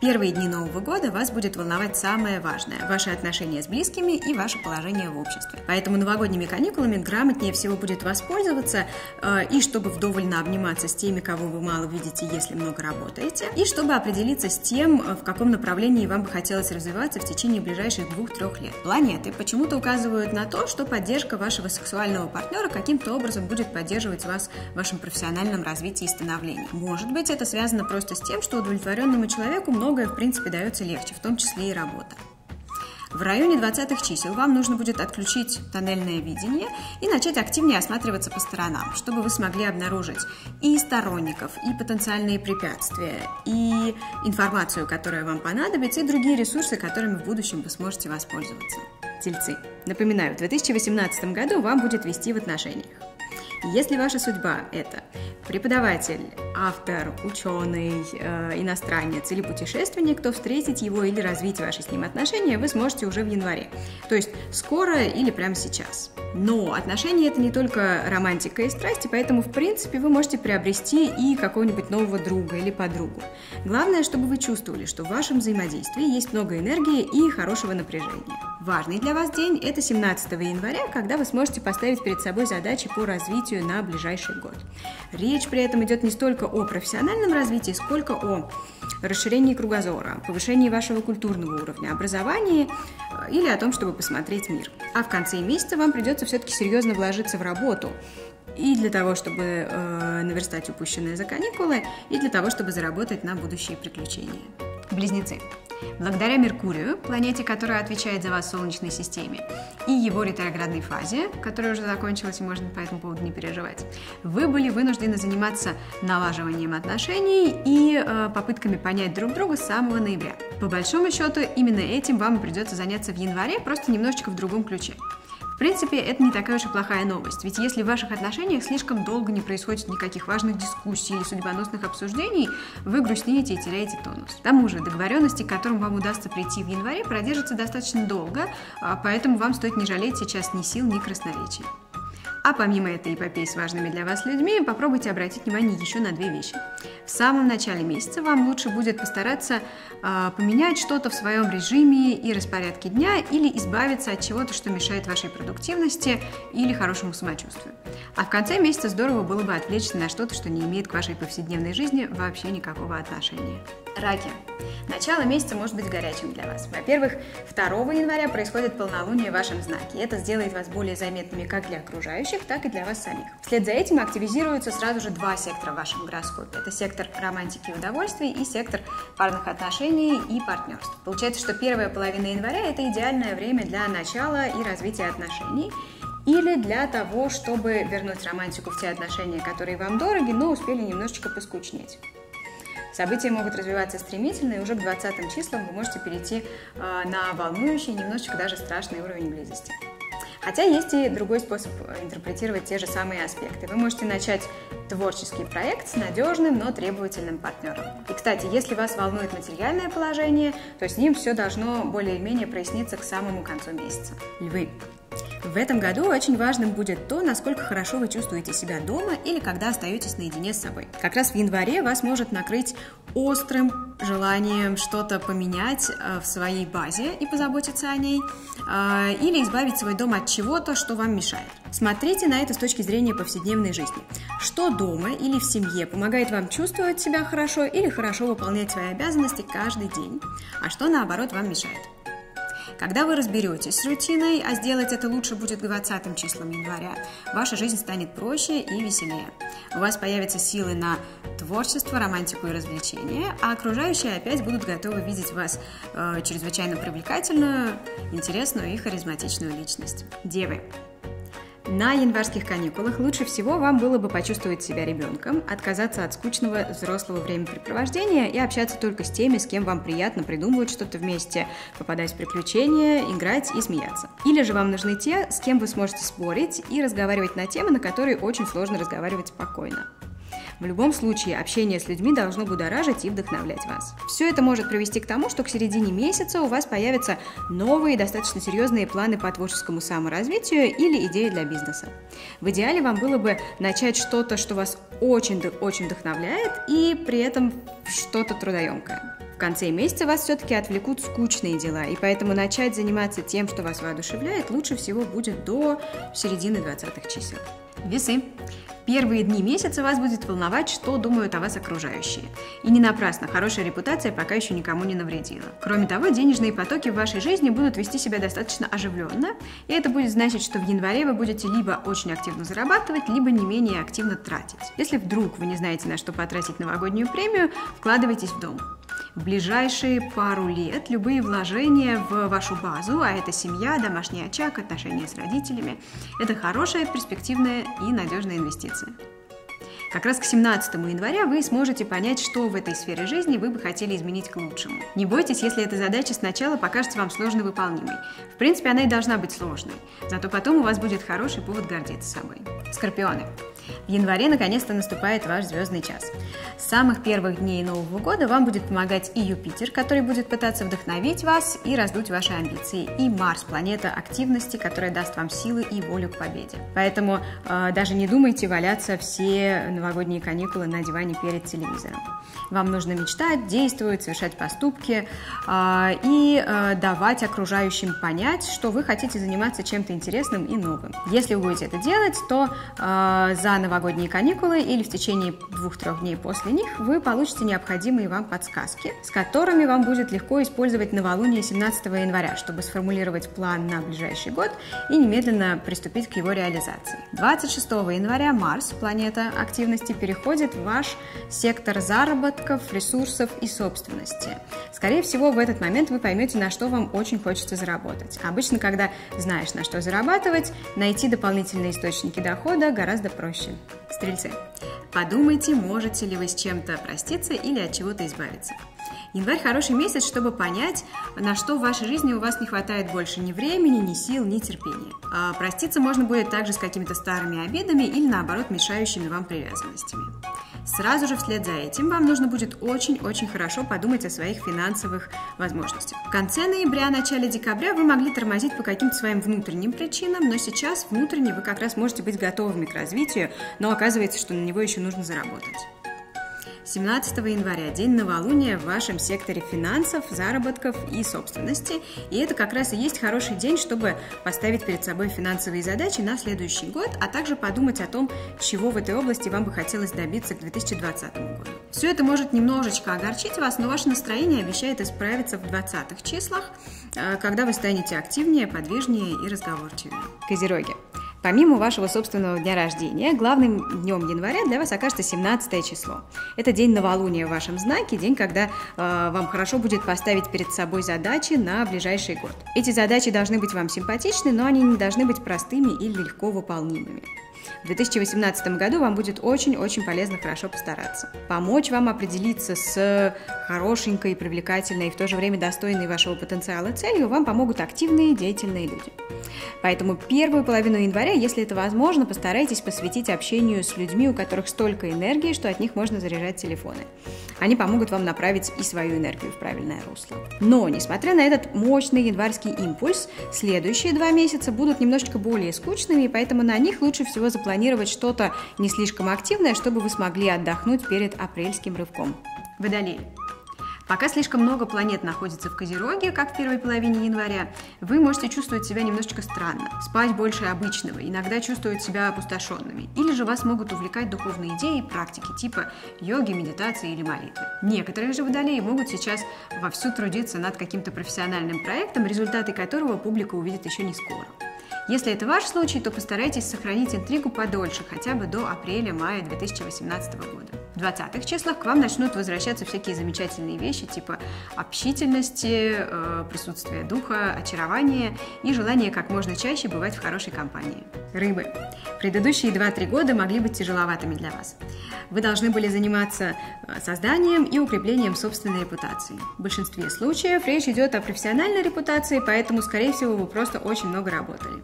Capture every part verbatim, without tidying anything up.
Первые дни Нового года вас будет волновать самое важное – ваши отношения с близкими и ваше положение в обществе. Поэтому новогодними каникулами грамотнее всего будет воспользоваться, э, и чтобы вдоволь наобниматься с теми, кого вы мало видите, если много работаете, и чтобы определиться с тем, в каком направлении вам бы хотелось развиваться в течение ближайших двух-трех лет. Планеты почему-то указывают на то, что поддержка вашего сексуального партнера каким-то образом будет поддерживать вас в вашем профессиональном развитии и становлении. Может быть, это связано просто с тем, что удовлетворенному человеку многое, в принципе, дается легче, в том числе и работа. В районе двадцатых чисел вам нужно будет отключить тоннельное видение и начать активнее осматриваться по сторонам, чтобы вы смогли обнаружить и сторонников, и потенциальные препятствия, и информацию, которая вам понадобится, и другие ресурсы, которыми в будущем вы сможете воспользоваться. Тельцы. Напоминаю, в две тысячи восемнадцатом году вам будет вести в отношениях. Если ваша судьба – это преподаватель, автор, ученый, э, иностранец или путешественник, то встретить его или развить ваши с ним отношения вы сможете уже в январе, то есть скоро или прямо сейчас. Но отношения – это не только романтика и страсти, поэтому, в принципе, вы можете приобрести и какого-нибудь нового друга или подругу. Главное, чтобы вы чувствовали, что в вашем взаимодействии есть много энергии и хорошего напряжения. Важный для вас день – это семнадцатого января, когда вы сможете поставить перед собой задачи по развитию на ближайший год. Речь при этом идет не столько о профессиональном развитии, сколько о расширении кругозора, повышении вашего культурного уровня, образовании или о том, чтобы посмотреть мир. А в конце месяца вам придется все-таки серьезно вложиться в работу. И для того, чтобы э, наверстать упущенное за каникулы, и для того, чтобы заработать на будущие приключения. Близнецы. Благодаря Меркурию, планете, которая отвечает за вас в Солнечной системе, и его ретроградной фазе, которая уже закончилась, и можно по этому поводу не переживать, вы были вынуждены заниматься налаживанием отношений и э, попытками понять друг друга с самого ноября. По большому счету, именно этим вам придется заняться в январе, просто немножечко в другом ключе. В принципе, это не такая уж и плохая новость, ведь если в ваших отношениях слишком долго не происходит никаких важных дискуссий или судьбоносных обсуждений, вы грустнеете и теряете тонус. К тому же договоренности, к которым вам удастся прийти в январе, продержатся достаточно долго, поэтому вам стоит не жалеть сейчас ни сил, ни красноречия. А помимо этой эпопеи с важными для вас людьми, попробуйте обратить внимание еще на две вещи. В самом начале месяца вам лучше будет постараться э, поменять что-то в своем режиме и распорядке дня или избавиться от чего-то, что мешает вашей продуктивности или хорошему самочувствию. А в конце месяца здорово было бы отвлечься на что-то, что не имеет к вашей повседневной жизни вообще никакого отношения. Раки. Начало месяца может быть горячим для вас. Во-первых, второго января происходит полнолуние в вашем знаке. Это сделает вас более заметными как для окружающих, так и для вас самих. Вслед за этим активизируются сразу же два сектора в вашем гороскопе. Это сектор романтики и удовольствий и сектор парных отношений и партнерств. Получается, что первая половина января – это идеальное время для начала и развития отношений, или для того, чтобы вернуть романтику в те отношения, которые вам дороги, но успели немножечко поскучнеть. События могут развиваться стремительно, и уже к двадцатым числам вы можете перейти э, на волнующий, немножечко даже страшный уровень близости. Хотя есть и другой способ интерпретировать те же самые аспекты. Вы можете начать творческий проект с надежным, но требовательным партнером. И, кстати, если вас волнует материальное положение, то с ним все должно более-менее проясниться к самому концу месяца. Львы. В этом году очень важным будет то, насколько хорошо вы чувствуете себя дома или когда остаетесь наедине с собой. Как раз в январе вас может накрыть острым желанием что-то поменять в своей базе и позаботиться о ней, или избавить свой дом от чего-то, что вам мешает. Смотрите на это с точки зрения повседневной жизни. Что дома или в семье помогает вам чувствовать себя хорошо или хорошо выполнять свои обязанности каждый день, а что, наоборот, вам мешает. Когда вы разберетесь с рутиной, а сделать это лучше будет к двадцатым числам января, ваша жизнь станет проще и веселее. У вас появятся силы на творчество, романтику и развлечения, а окружающие опять будут готовы видеть вас э, чрезвычайно привлекательную, интересную и харизматичную личность. Девы. На январских каникулах лучше всего вам было бы почувствовать себя ребенком, отказаться от скучного взрослого времяпрепровождения и общаться только с теми, с кем вам приятно придумывать что-то вместе, попадать в приключения, играть и смеяться. Или же вам нужны те, с кем вы сможете спорить и разговаривать на темы, на которые очень сложно разговаривать спокойно. В любом случае, общение с людьми должно будоражить и вдохновлять вас. Все это может привести к тому, что к середине месяца у вас появятся новые, достаточно серьезные планы по творческому саморазвитию или идеи для бизнеса. В идеале вам было бы начать что-то, что вас очень-очень вдохновляет, и при этом что-то трудоемкое. В конце месяца вас все-таки отвлекут скучные дела, и поэтому начать заниматься тем, что вас воодушевляет, лучше всего будет до середины двадцатых чисел. Весы. Первые дни месяца вас будет волновать, что думают о вас окружающие. И не напрасно, хорошая репутация пока еще никому не навредила. Кроме того, денежные потоки в вашей жизни будут вести себя достаточно оживленно, и это будет значить, что в январе вы будете либо очень активно зарабатывать, либо не менее активно тратить. Если вдруг вы не знаете, на что потратить новогоднюю премию, вкладывайтесь в дом. В ближайшие пару лет любые вложения в вашу базу, а это семья, домашний очаг, отношения с родителями, это хорошая, перспективная и надежная инвестиция. Как раз к семнадцатому января вы сможете понять, что в этой сфере жизни вы бы хотели изменить к лучшему. Не бойтесь, если эта задача сначала покажется вам сложно выполнимой. В принципе, она и должна быть сложной, зато потом у вас будет хороший повод гордиться собой. Скорпионы. В январе наконец-то наступает ваш звездный час. С самых первых дней Нового года вам будет помогать и Юпитер, который будет пытаться вдохновить вас и раздуть ваши амбиции, и Марс, планета активности, которая даст вам силы и волю к победе. Поэтому э, даже не думайте валяться все новогодние каникулы на диване перед телевизором. Вам нужно мечтать, действовать, совершать поступки э, и э, давать окружающим понять, что вы хотите заниматься чем-то интересным и новым. Если вы будете это делать, то э, за новогодние каникулы или в течение двух-трех дней после них вы получите необходимые вам подсказки, с которыми вам будет легко использовать новолуние семнадцатого января, чтобы сформулировать план на ближайший год и немедленно приступить к его реализации. двадцать шестого января Марс, планета активности, переходит в ваш сектор заработков, ресурсов и собственности. Скорее всего, в этот момент вы поймете, на что вам очень хочется заработать. Обычно, когда знаешь, на что зарабатывать, найти дополнительные источники дохода гораздо проще. Стрельцы. Подумайте, можете ли вы с чем-то проститься или от чего-то избавиться. Январь – хороший месяц, чтобы понять, на что в вашей жизни у вас не хватает больше ни времени, ни сил, ни терпения. А проститься можно будет также с какими-то старыми обидами или, наоборот, мешающими вам привязанностями. Сразу же вслед за этим вам нужно будет очень-очень хорошо подумать о своих финансовых возможностях. В конце ноября, начале декабря вы могли тормозить по каким-то своим внутренним причинам, но сейчас внутренне вы как раз можете быть готовыми к развитию, но оказывается, что на него еще нужно заработать. семнадцатого января, день новолуния в вашем секторе финансов, заработков и собственности. И это как раз и есть хороший день, чтобы поставить перед собой финансовые задачи на следующий год, а также подумать о том, чего в этой области вам бы хотелось добиться к две тысячи двадцатому году. Все это может немножечко огорчить вас, но ваше настроение обещает исправиться в двадцатых числах, когда вы станете активнее, подвижнее и разговорчивее. Козероги. Помимо вашего собственного дня рождения, главным днем января для вас окажется семнадцатое число. Это день новолуния в вашем знаке, день, когда э, вам хорошо будет поставить перед собой задачи на ближайший год. Эти задачи должны быть вам симпатичны, но они не должны быть простыми или легко выполнимыми. В две тысячи восемнадцатом году вам будет очень-очень полезно хорошо постараться. Помочь вам определиться с хорошенькой, привлекательной и в то же время достойной вашего потенциала целью вам помогут активные, деятельные люди. Поэтому первую половину января, если это возможно, постарайтесь посвятить общению с людьми, у которых столько энергии, что от них можно заряжать телефоны. Они помогут вам направить и свою энергию в правильное русло. Но, несмотря на этот мощный январский импульс, следующие два месяца будут немножечко более скучными, и поэтому на них лучше всего запланировать что-то не слишком активное, чтобы вы смогли отдохнуть перед апрельским рывком. Водолей. Пока слишком много планет находится в Козероге, как в первой половине января, вы можете чувствовать себя немножечко странно, спать больше обычного, иногда чувствовать себя опустошенными. Или же вас могут увлекать духовные идеи и практики, типа йоги, медитации или молитвы. Некоторые же водолеи могут сейчас вовсю трудиться над каким-то профессиональным проектом, результаты которого публика увидит еще не скоро. Если это ваш случай, то постарайтесь сохранить интригу подольше, хотя бы до апреля-мая две тысячи восемнадцатого года. В двадцатых числах к вам начнут возвращаться всякие замечательные вещи, типа общительности, присутствия духа, очарования и желание как можно чаще бывать в хорошей компании. Рыбы. Предыдущие два-три года могли быть тяжеловатыми для вас. Вы должны были заниматься созданием и укреплением собственной репутации. В большинстве случаев речь идет о профессиональной репутации, поэтому, скорее всего, вы просто очень много работали.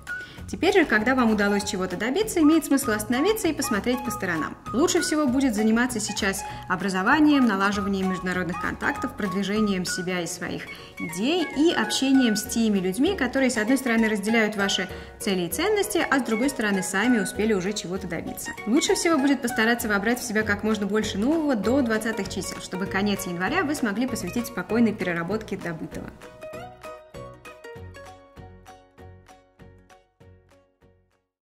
Теперь же, когда вам удалось чего-то добиться, имеет смысл остановиться и посмотреть по сторонам. Лучше всего будет заниматься сейчас образованием, налаживанием международных контактов, продвижением себя и своих идей и общением с теми людьми, которые, с одной стороны, разделяют ваши цели и ценности, а с другой стороны, сами успели уже чего-то добиться. Лучше всего будет постараться вобрать в себя как можно больше нового до двадцатых чисел, чтобы конец января вы смогли посвятить спокойной переработке добытого.